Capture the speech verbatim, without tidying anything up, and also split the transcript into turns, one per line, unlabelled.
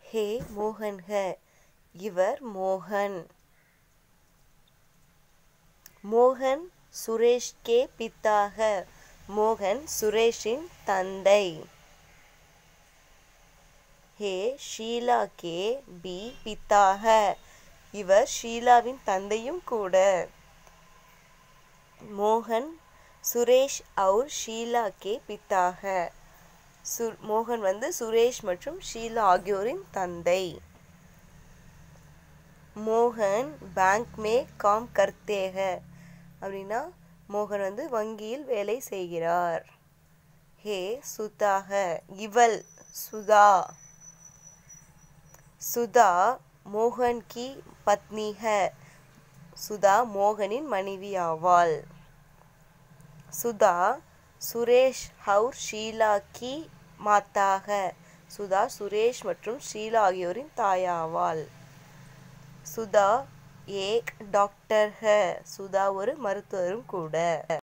हे मोहन है இவர் மோகன். மோகன் சுரேஷ் கே பிதா है மோகன் சுரேஷின் தந்தை. हे ஷீலா கே பி பிதா है இவர் ஷீலாவின் தந்தையும் கூட. மோகன் சுரேஷ் और ஷீலா கே பிதா है சு மோகன் வந்து சுரேஷ் மற்றும் ஷீலா ஆகியோரின் தந்தை. மோகன் பேங்க் மே காம் கர்த்தே है அப்படின்னா மோகன் வந்து வங்கியில் வேலை செய்கிறார். ஹே சுதா है இவள் சுதா. சுதா மோகன் की पत्नी है சுதா மோகனின் மனைவி ஆவாள். சுதா சுரேஷ் और ஷீலா की माता है சுதா சுரேஷ் மற்றும் ஷீலா ஆகியோரின் தாயாவாள். சுதா ஏக் டாக்டர் है சுதா ஒரு மருத்துவரும் கூட.